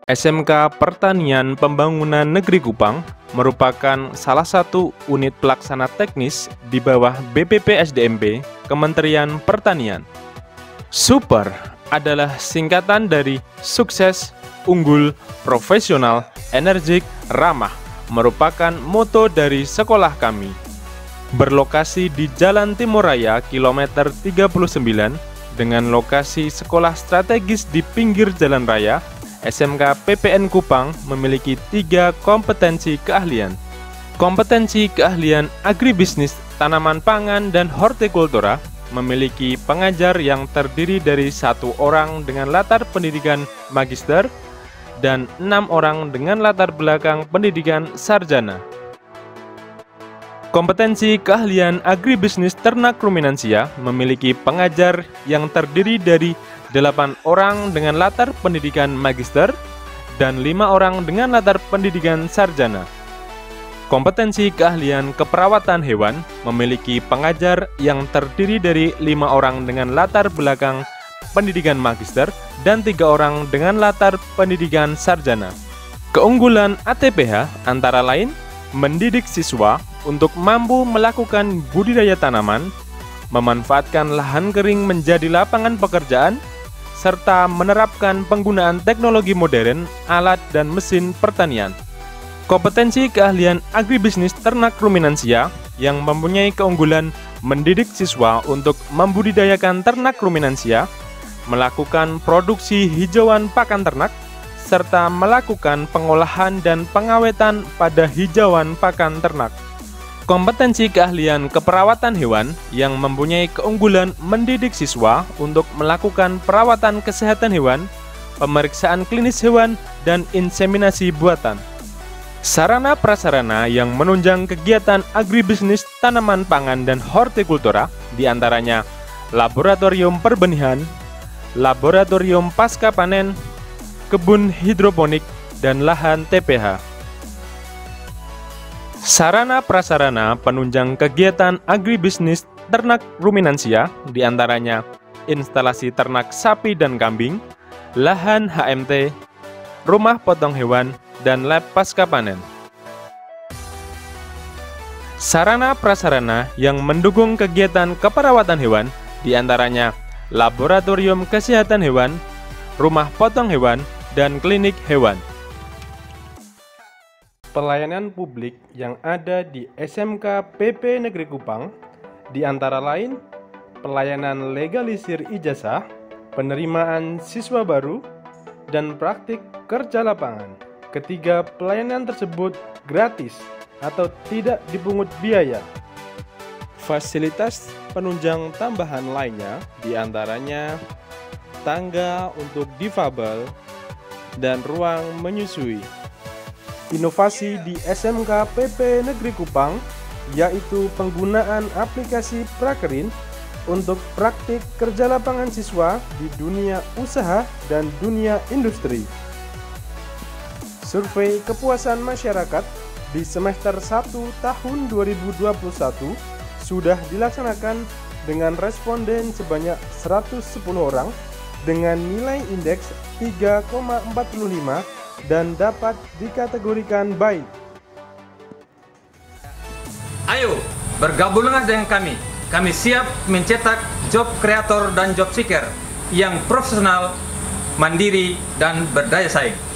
SMK Pertanian Pembangunan Negeri Kupang merupakan salah satu unit pelaksana teknis di bawah BPP-SDMP Kementerian Pertanian. SUPER adalah singkatan dari sukses, unggul, profesional, energik, ramah, merupakan moto dari sekolah kami. Berlokasi di Jalan Timur Raya kilometer 39 dengan lokasi sekolah strategis di pinggir jalan raya, SMK PPN Kupang memiliki 3 kompetensi keahlian. Kompetensi keahlian agribisnis, tanaman pangan, dan hortikultura memiliki pengajar yang terdiri dari 1 orang dengan latar pendidikan magister dan 6 orang dengan latar belakang pendidikan sarjana. Kompetensi keahlian agribisnis ternak ruminansia memiliki pengajar yang terdiri dari 8 orang dengan latar pendidikan magister dan 5 orang dengan latar pendidikan sarjana. Kompetensi keahlian keperawatan hewan memiliki pengajar yang terdiri dari 5 orang dengan latar belakang pendidikan magister dan 3 orang dengan latar pendidikan sarjana. Keunggulan ATPH antara lain mendidik siswa untuk mampu melakukan budidaya tanaman, memanfaatkan lahan kering menjadi lapangan pekerjaan, serta menerapkan penggunaan teknologi modern, alat, dan mesin pertanian. Kompetensi keahlian agribisnis ternak ruminansia yang mempunyai keunggulan mendidik siswa untuk membudidayakan ternak ruminansia, melakukan produksi hijauan pakan ternak, serta melakukan pengolahan dan pengawetan pada hijauan pakan ternak. Kompetensi keahlian keperawatan hewan yang mempunyai keunggulan mendidik siswa untuk melakukan perawatan kesehatan hewan, pemeriksaan klinis hewan, dan inseminasi buatan. Sarana prasarana yang menunjang kegiatan agribisnis tanaman pangan dan hortikultura diantaranya laboratorium perbenihan, laboratorium pasca panen, kebun hidroponik, dan lahan TPH. Sarana prasarana penunjang kegiatan agribisnis ternak ruminansia diantaranya instalasi ternak sapi dan kambing, lahan HMT, rumah potong hewan, dan lab pasca panen. Sarana prasarana yang mendukung kegiatan keperawatan hewan diantaranya laboratorium kesehatan hewan, rumah potong hewan, dan klinik hewan. Pelayanan publik yang ada di SMK PP Negeri Kupang di antara lain pelayanan legalisir ijazah, penerimaan siswa baru, dan praktik kerja lapangan. Ketiga pelayanan tersebut gratis atau tidak dipungut biaya. Fasilitas penunjang tambahan lainnya diantaranya tangga untuk difabel dan ruang menyusui. Inovasi di SMK PP Negeri Kupang yaitu penggunaan aplikasi Prakerin untuk praktik kerja lapangan siswa di dunia usaha dan dunia industri. Survei kepuasan masyarakat di semester 1 tahun 2021 sudah dilaksanakan dengan responden sebanyak 110 orang dengan nilai indeks 3,45 dan dapat dikategorikan baik. Ayo, bergabunglah dengan kami. Kami siap mencetak job creator dan job seeker yang profesional, mandiri, dan berdaya saing.